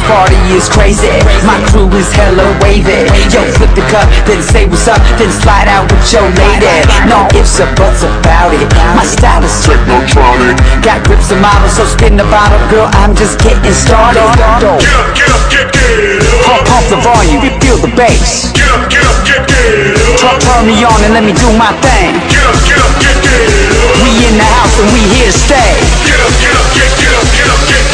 party is crazy. My crew is hella wavy. Yo, flip the cup, then say what's up, then slide out with your lady. No ifs or buts about it. My style is technotronic. Got grips and models, so spin the bottle, girl. I'm just getting started. Get up, get up. Pump the volume, feel the bass. Get up, get up. Turn me on and let me do my thing. Get up, get up. We in the house and we here to stay. Get up, get up, get up, get up, get up.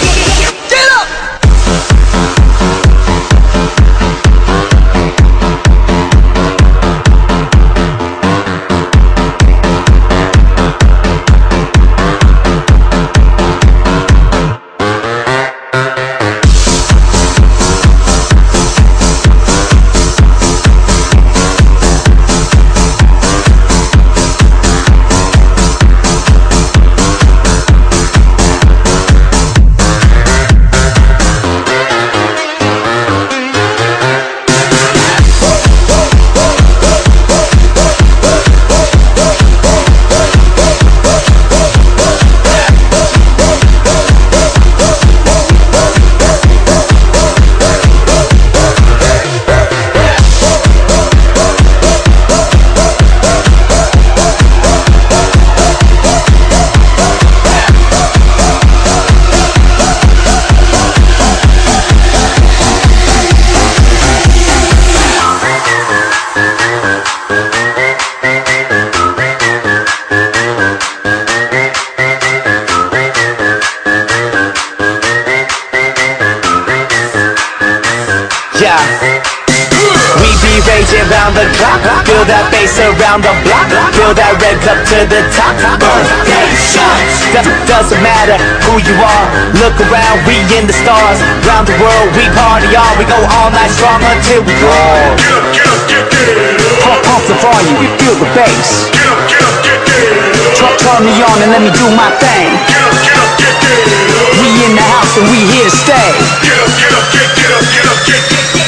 We be raging round the clock. Feel that bass around the block. Feel that red cup to the top. Birthday shots. Doesn't matter who you are. Look around, we in the stars. Round the world, we party on. We go all night strong until we fall. Get up, get up. Pump the volume, we feel the bass. Get up, get up. Turn me on and let me do my thing. Get up, get up. We in the house and we here to stay. Get up, get up, get up, get up, get up.